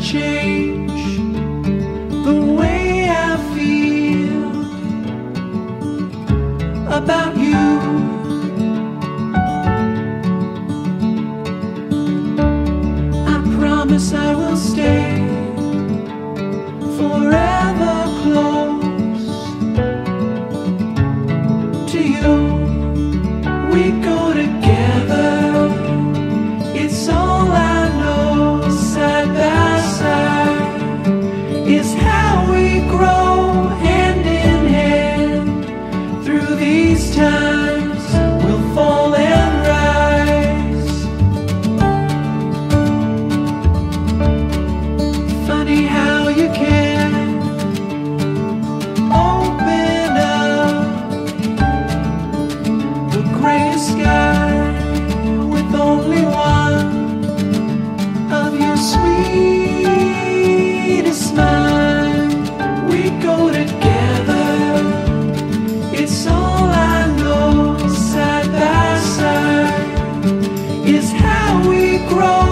change the way I feel about you. I promise I will stay forever close to you. We go together, it's all I know. Side by side is how we grow, hand in hand. Through these times we'll fall and rise. Funny how you can open up the gray sky with only one of your sweetest smile. We go together, it's all I know. Side by side is how we grow.